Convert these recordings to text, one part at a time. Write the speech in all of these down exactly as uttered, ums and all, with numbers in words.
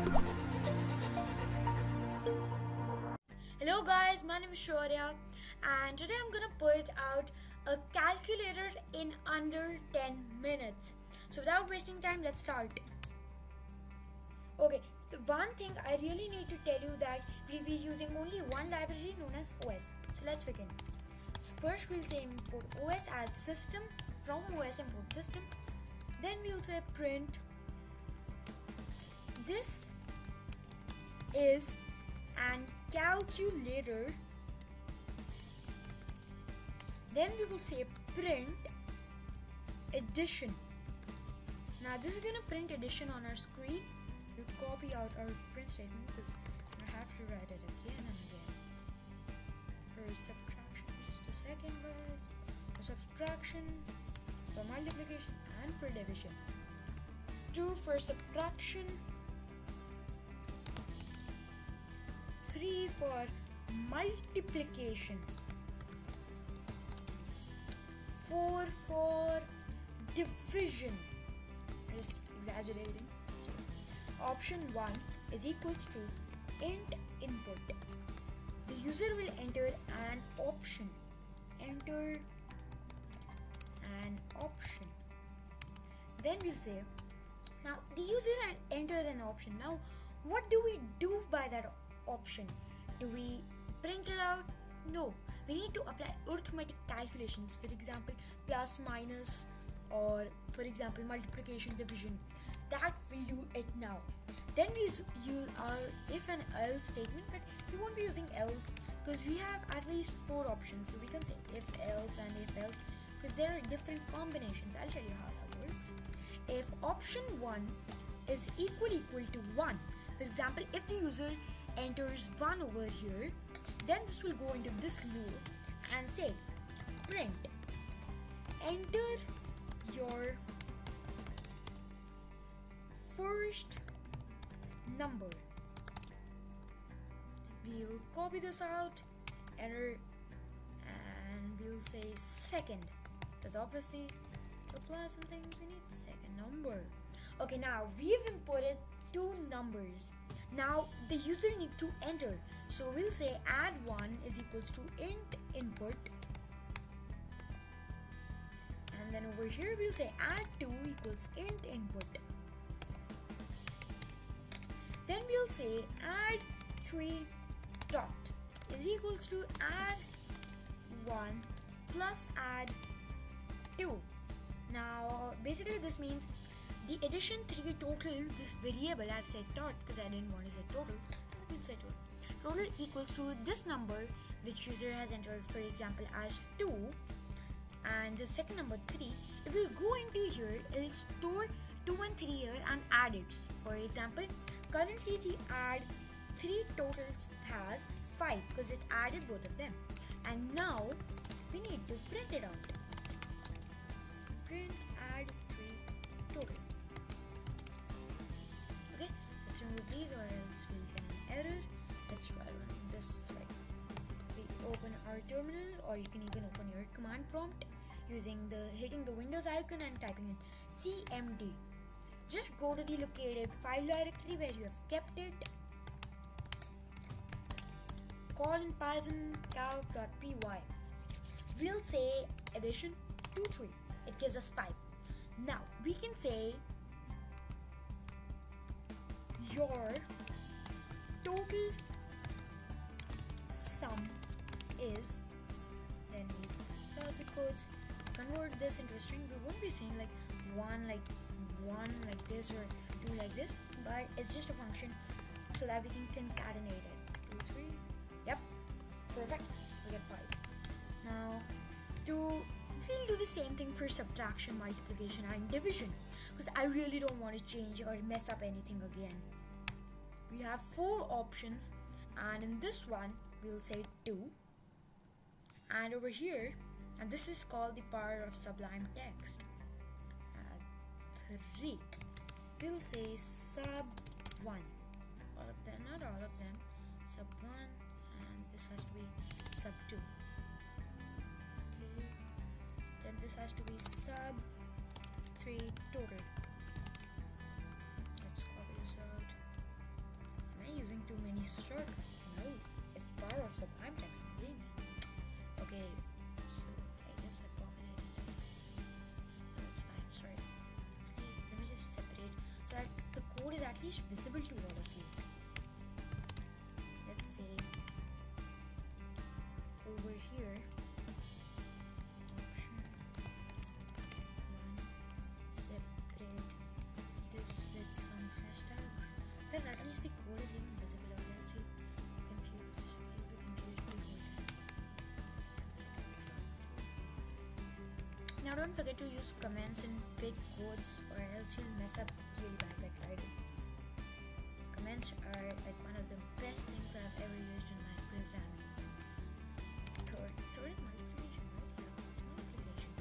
Hello guys, my name is Shaurya and today I'm gonna put out a calculator in under ten minutes. So without wasting time, let's start. Okay, so one thing I really need to tell you that we'll be using only one library known as O S. So let's begin. So first we'll say import O S as system, from O S import system. Then we'll say print. This is an calculator. Then we will say print addition. Now this is gonna print addition on our screen. We'll copy out our print statement because I have to write it again and again. For subtraction, just a second guys. For subtraction, for multiplication and for division. Two for subtraction, three for multiplication, four for division. I'm just exaggerating. So, option one is equals to int input. The user will enter an option. Enter an option. Then we'll say, now the user entered an option. Now, what do we do by that option? Do we print it out? No. We need to apply arithmetic calculations. For example, plus, minus, or for example, multiplication, division. That will do it now. Then we use our if and else statement, but we won't be using else because we have at least four options. So we can say if else and if else because there are different combinations. I'll tell you how that works. If option one is equal equal to one, for example, if the user enters one over here, then this will go into this loop and say print enter your first number. We'll copy this out, enter, and we'll say second, because obviously to apply something we need the second number. Okay, now we've imported two numbers. Now the user need to enter, so we'll say add one is equals to int input, and then over here we'll say add two equals int input. Then we'll say add three dot is equals to add one plus add two. Now basically this means the addition three total, this variable I've said dot because I didn't want to say total. We'll say total. Total equals to this number which user has entered, for example, as two, and the second number three. It will go into here, it will store two and three here and add it. For example, currently the add three totals has five because it added both of them. And now we need to print it out. Print add three total. Okay, let's remove these or else we'll get an error. Let's try running this right. We open our terminal, or you can even open your command prompt using the hitting the Windows icon and typing in C M D. Just go to the located file directory where you have kept it. Call in Python calc.py. We'll say addition two, three. It gives us five. Now we can say your total sum is, then we uh, because convert this into a string. We won't be saying like one like one like this or two like this, but it's just a function so that we can concatenate it. Two, three. Yep, perfect. We get five. Now to we'll do the same thing for subtraction, multiplication, and division because I really don't want to change or mess up anything again. We have four options, and in this one we'll say two, and over here, and this is called the power of sublime text, uh, three, we'll say sub one, all of them, not all of them, sub one, and this has to be sub two. Okay, then this has to be sub three total. Let's copy this out. least visible to all of you. Let's say over here, option one, separate this with some hashtags. Then at least the code is even visible. Or else you'll confuse, you'll be confused the whole time. Now don't forget to use comments in big quotes, or else you'll mess up really bad like I did. Comments are like one of the best things I've ever used in my programming. Third, third is multiplication, right? Yeah, it's multiplication.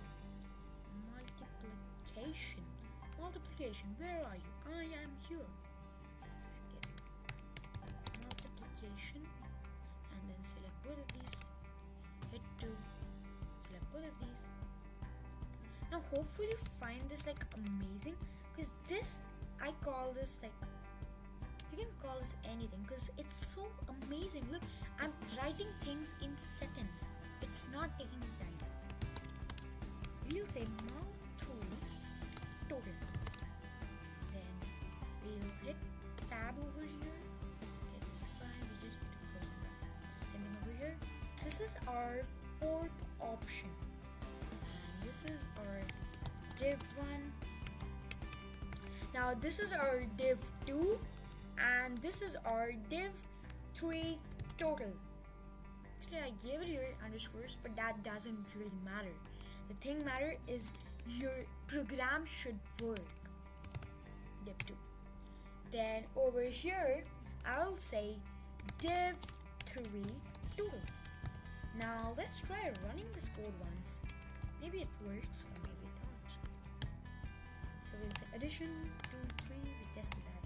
Multiplication. Multiplication. Where are you? I am here. Skip. Multiplication. And then select both of these. Hit two. Select both of these. Now hopefully you find this like amazing, because this, I call this like, you can call this anything because it's so amazing. Look, I'm writing things in seconds. It's not taking time. We'll say mount through total. Then we'll hit tab over here. Okay, it's fine. We just close it back. Same thing over here. This is our fourth option. And this is our div one. Now this is our div two. And this is our div three total. Actually, I gave it here underscores, but that doesn't really matter. The thing matter is your program should work. div two. Then over here, I'll say div three total. Now let's try running this code once. Maybe it works or maybe it don't. So we'll say addition two, three. We tested that.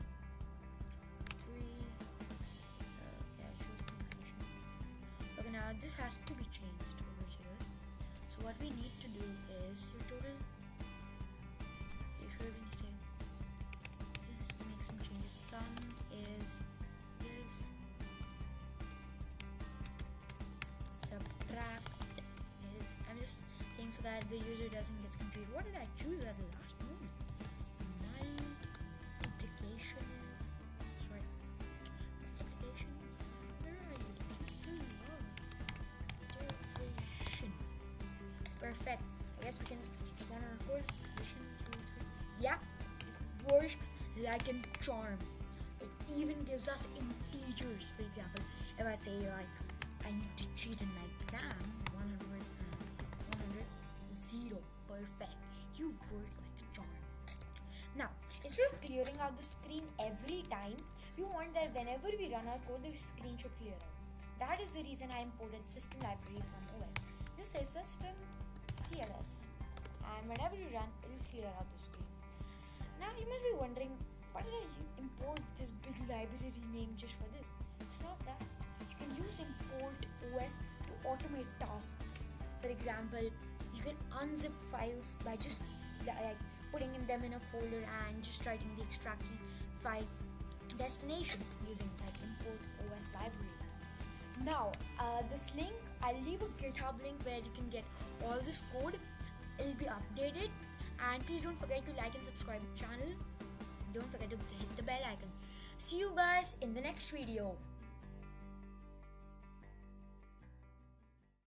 Okay, now this has to be changed over here. So what we need to do is your total. If you're going to say this, make some changes. Sum is this. Subtract is. I'm just saying so that the user doesn't get confused. What did I choose at the last moment? Multiplication is. Sorry. Multiplication. Where are you? Perfect. I guess we can run our course. Addition, two, three. Yeah, it works like a charm. It even gives us integers. For example, if I say like I need to cheat in my exam, one hundred, uh, one hundred, zero. Perfect. You work like a charm. Now, instead of clearing out the screen every time, we want that whenever we run our code, the screen should clear out. That is the reason I imported system library from O S. Just say system C L S, and whenever you run, it will clear out the screen. Now you must be wondering, why did I import this big library name just for this? It's not that. You can use import O S to automate tasks. For example, you can unzip files by just like putting them in a folder and just writing the extraction file destination using like import O S library. Now, uh, this link, I'll leave a GitHub link where you can get all this code. It'll be updated, and please don't forget to like and subscribe to the channel. Don't forget to hit the bell icon. See you guys in the next video.